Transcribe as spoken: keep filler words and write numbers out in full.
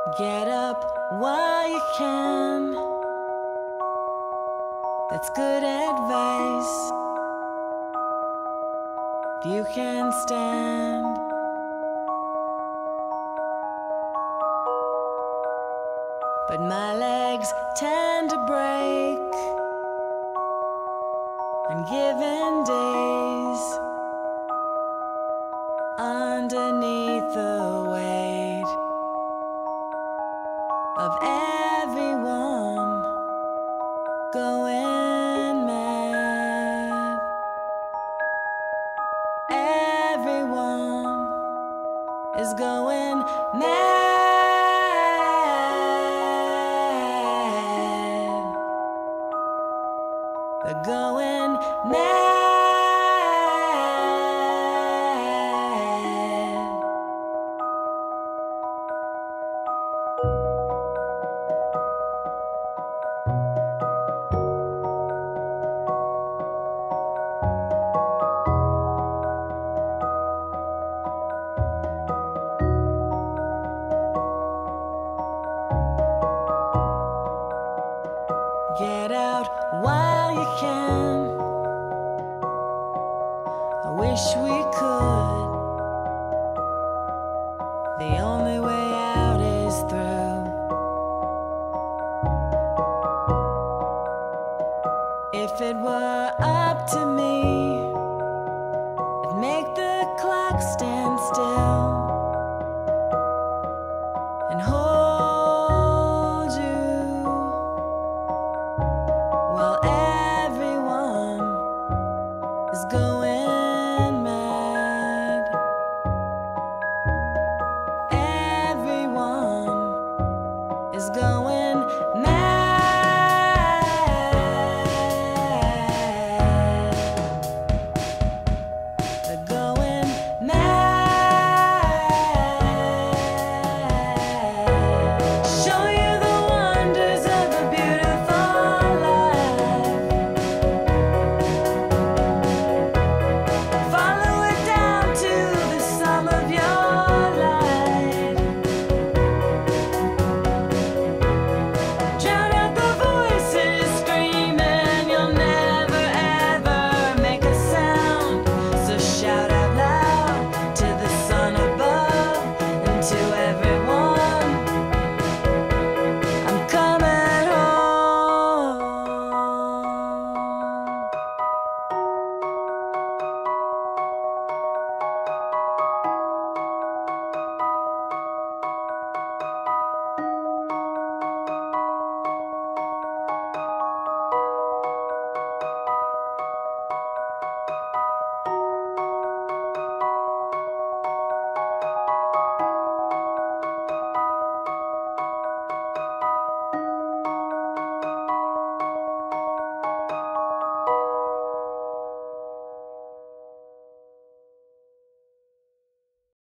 Get up while you can. That's good advice. You can stand. But my legs tend to break on given days underneath the weight of everyone going mad. Everyone is going mad. They're going mad. Get out while you can. I wish we could. The only way out is through. If it were up to me, I'd make the clock stand still.